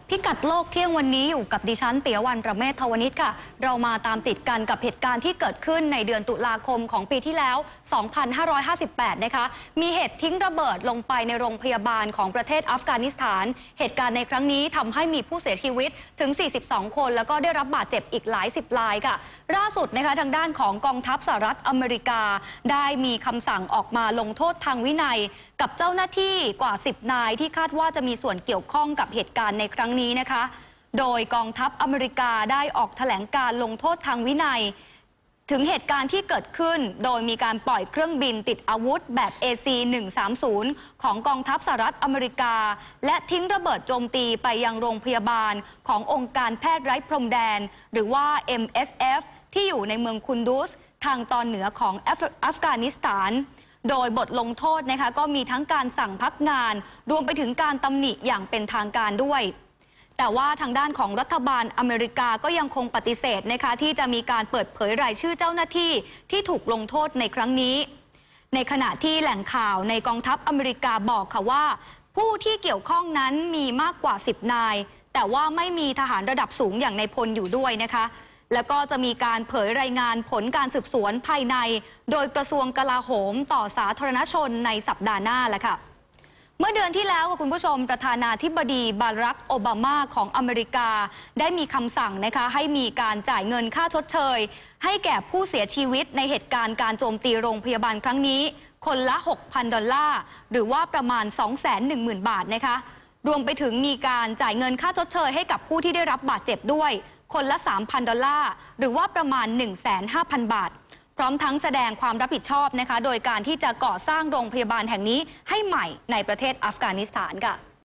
พิกัดโลกเที่ยงวันนี้อยู่กับดิฉันเปียวันประเมศ ทวนิชค่ะเรามาตามติดกันกับเหตุการณ์ที่เกิดขึ้นในเดือนตุลาคมของปีที่แล้ว 2558 นะคะมีเหตุทิ้งระเบิดลงไปในโรงพยาบาลของประเทศอัฟกานิสถานเหตุการณ์ในครั้งนี้ทำให้มีผู้เสียชีวิตถึง 42 คนแล้วก็ได้รับบาดเจ็บอีกหลาย10 รายค่ะล่าสุดนะคะทางด้านของกองทัพสหรัฐอเมริกาได้มีคำสั่งออกมาลงโทษทางวินัยกับเจ้าหน้าที่กว่า10 นายที่คาดว่าจะมีส่วนเกี่ยวข้องกับเหตุการณ์ในครั้งนี้นะคะโดยกองทัพอเมริกาได้ออกแถลงการลงโทษทางวินัยถึงเหตุการณ์ที่เกิดขึ้นโดยมีการปล่อยเครื่องบินติดอาวุธแบบ AC-130 ของกองทัพสหรัฐอเมริกาและทิ้งระเบิดโจมตีไปยังโรงพยาบาลขององค์การแพทย์ไร้พรมแดนหรือว่า MSF ที่อยู่ในเมืองคุนดูสทางตอนเหนือของอัฟกานิสถานโดยบทลงโทษนะคะก็มีทั้งการสั่งพักงานรวมไปถึงการตำหนิอย่างเป็นทางการด้วยแต่ว่าทางด้านของรัฐบาลอเมริกาก็ยังคงปฏิเสธนะคะที่จะมีการเปิดเผยรายชื่อเจ้าหน้าที่ที่ถูกลงโทษในครั้งนี้ในขณะที่แหล่งข่าวในกองทัพอเมริกาบอกค่ะว่าผู้ที่เกี่ยวข้องนั้นมีมากกว่า10 นายแต่ว่าไม่มีทหารระดับสูงอย่างนายพลอยู่ด้วยนะคะแล้วก็จะมีการเผยรายงานผลการสืบสวนภายในโดยกระทรวงกลาโหมต่อสาธารณชนในสัปดาห์หน้าแหละค่ะเมื่อเดือนที่แล้วคุณผู้ชมประธานาธิบดีบารักโอบามาของอเมริกาได้มีคำสั่งนะคะให้มีการจ่ายเงินค่าชดเชยให้แก่ผู้เสียชีวิตในเหตุการณ์การโจมตีโรงพยาบาลครั้งนี้คนละ 6,000 ดอลลาร์หรือว่าประมาณ 210,000 บาทนะคะรวมไปถึงมีการจ่ายเงินค่าชดเชยให้กับผู้ที่ได้รับบาดเจ็บด้วยคนละ 3,000 ดอลลาร์หรือว่าประมาณ 150,000 บาทพร้อมทั้งแสดงความรับผิดชอบนะคะโดยการที่จะก่อสร้างโรงพยาบาลแห่งนี้ให้ใหม่ในประเทศอัฟกานิสถานค่ะ